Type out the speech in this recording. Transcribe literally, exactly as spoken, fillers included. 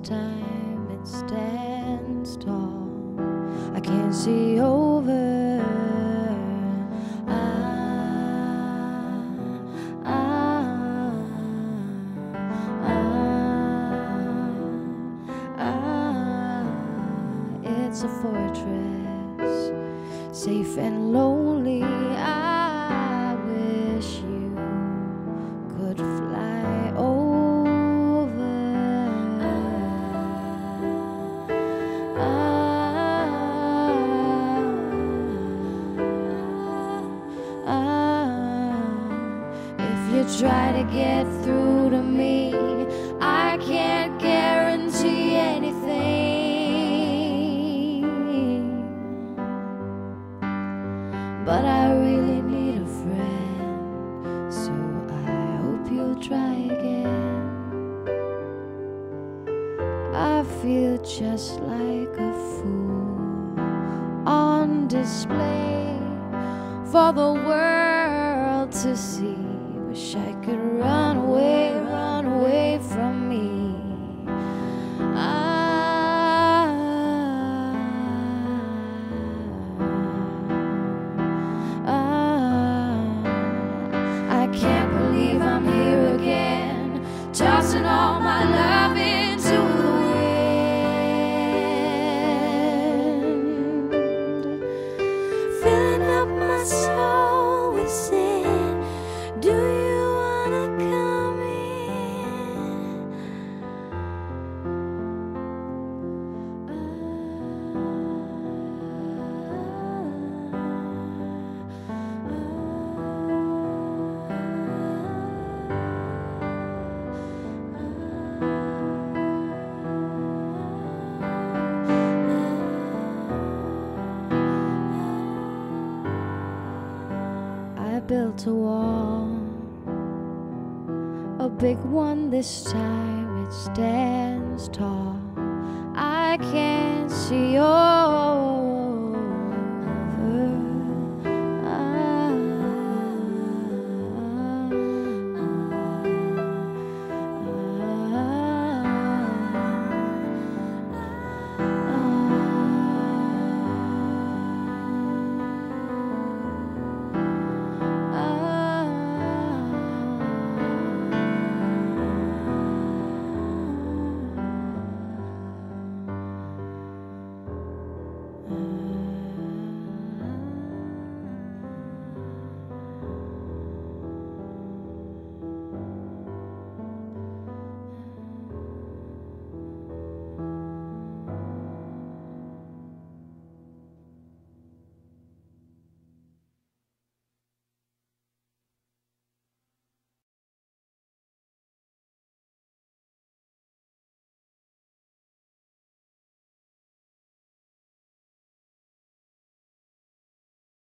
time it stands tall. I can't see over. Ah, ah, ah, ah. It's a fortress, safe and lonely. I wish you could fly over. Ah, ah, ah. If you try to get through to me, I can't guarantee anything, but I really need a friend, so I hope you'll try again. I feel just like a fool on display for the world to see. Wish I could run away, run away from me. Ah, ah, I can't believe I'm here again, tossing all my love into the wind, filling up my soul with sin. Do you wanna come in? I built a wall, a big one this time, it stands tall. I can't see your